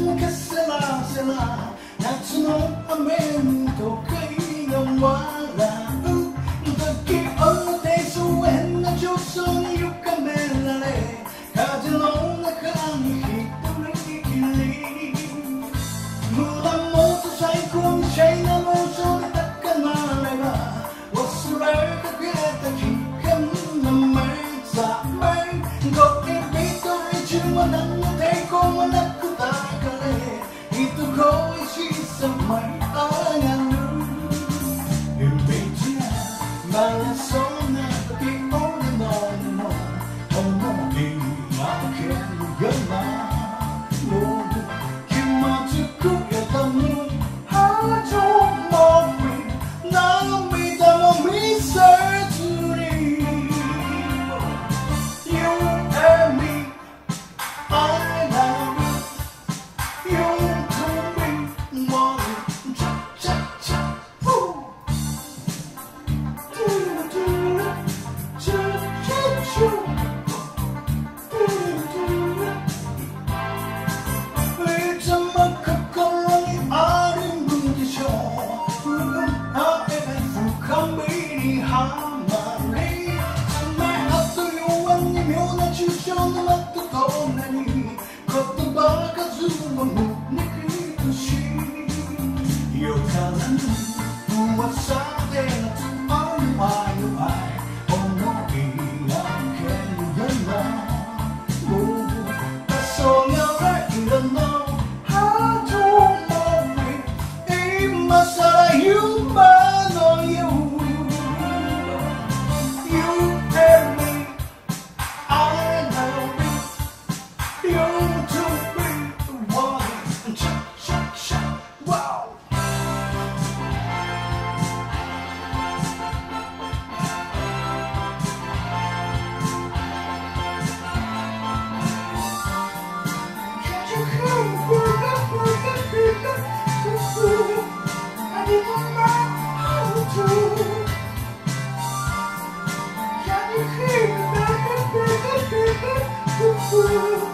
かせらせら夏の雨に都会が笑う時をてそう変な上層に歪められ風の中に一人きり胸元最高にシャイな妄想で高鳴れば忘れかけた危険な目覚め恋人一は何の抵抗もなく抱かれ人恋しさ舞い上がる夢じゃまだそんな時俺の思いがけるようなもう気まずくやむ始まり涙も見せずに You and me I love you You to me one cha cha cha woo do do cha cha chaいつも心にあるんでしょうあえ深みにはまり爪痕弱に妙な抽象の的となり言葉数も胸きとしよからぬ噂で夏あるわよ愛思いがけるようなもう黄昏の始まり今さら夢のよう You and me I love you You to me one cha cha cha wow I didn't know how to. Can you hear me?